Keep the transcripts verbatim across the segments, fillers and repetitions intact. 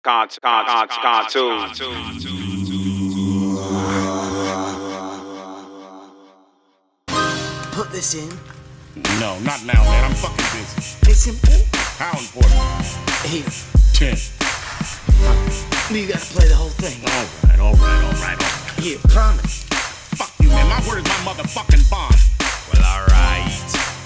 Con, con, con, con, two. Put this in. No, not now, man. I'm fucking busy. It's important. How important? Here. Ten. You gotta play the whole thing. All right, all right, all right, all right. Here, promise. Fuck you, man. My word is my motherfucking bond. Well, alright.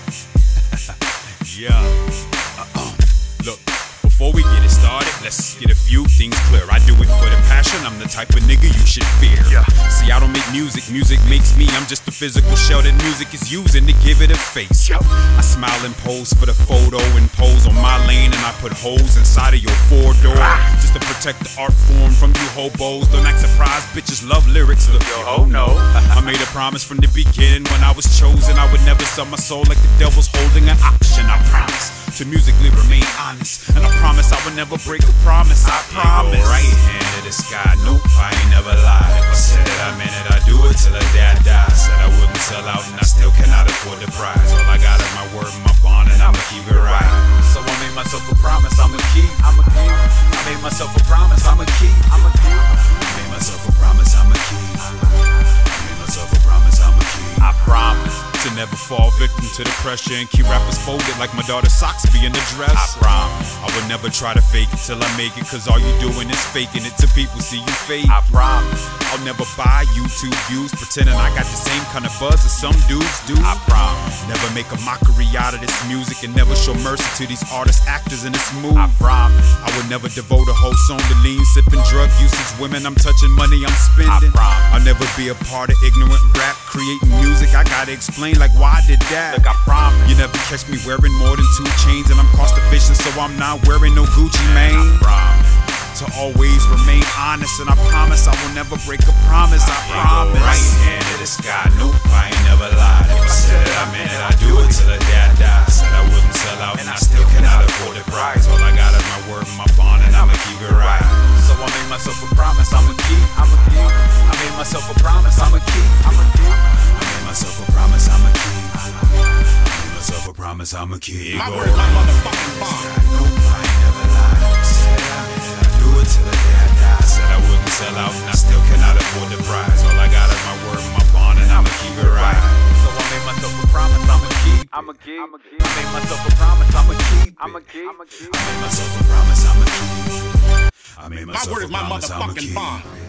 Yeah. Uh-uh. Look, before we get it started, let's get a few things clear. I do it for the passion, I'm the type of nigga you should fear. Yeah. See, I don't make music, music makes me. I'm just the physical shell that music is using to give it a face. Yep. I smile and pose for the photo and pose on my lane, and I put holes inside of your four door ah. just to protect the art form from you hobos. Don't act surprised, bitches love lyrics. Look, yo, oh no. I made a promise from the beginning when I was chosen. I would never sell my soul like the devil's holding an auction. I promise to musically remain honest, and I promise I would never break a promise. I, I promise. Right hand to the sky, nope, I ain't never lied. If I said it, I meant it. I do it till the dad dies. Said I wouldn't sell out, and I still cannot afford the prize. All I got is my word, my bond, and I'ma keep it right. So I made myself a promise, I'ma keep. I'ma keep. I made myself a promise, I'ma keep. I'ma keep. I made myself a promise, I'ma keep. I made myself a promise, I'ma keep. I promise to never fall victim to the pressure and keep rappers folded like my daughter's socks being a dress. I promise I would never try to fake it till I make it, cause all you doing is faking it till people see you fake. I promise I'll never buy YouTube views pretending I got the same kind of buzz as some dudes do. I promise never make a mockery out of this music and never show mercy to these artists, actors in this movie. I promise I would never devote a whole song to lean, sipping, drug usage, women I'm touching, money I'm spending. I promise I'll never be a part of ignorant rap, creating music. I gotta explain like why I did that. Look, I promise you never catch me wearing more than two chains, and I'm cost efficient, so I'm not wearing no Gucci Mane. I promise to always remain honest, and I promise I will never break a promise. I, I promise. Right hand to the sky, nope, I ain't never lied. If I said it, I meant it. I do it till the dad dies. Said I wouldn't sell out, and I still cannot afford the price. All I got is my word, my bond, and I'ma keep it right. So I made myself a promise, I'ma keep. I'ma keep. I made myself a promise, I'ma keep. I'ma keep. I made myself a promise, I'ma keep. Myself a promise I'ma keep. My word is my motherfucking bond. Nope, I ain't never lied. Said I meant it. I do it till the day I die. Said I wouldn't sell out, and I still cannot afford the prize. All I got is my word, my bond, and I'ma keep it right. So I made myself a promise I'ma keep. I'ma keep. I made myself a promise I'ma keep. I'ma keep. I made myself a promise I'ma keep. I made myself my word a is my promise I'ma motherfucking keep. bond.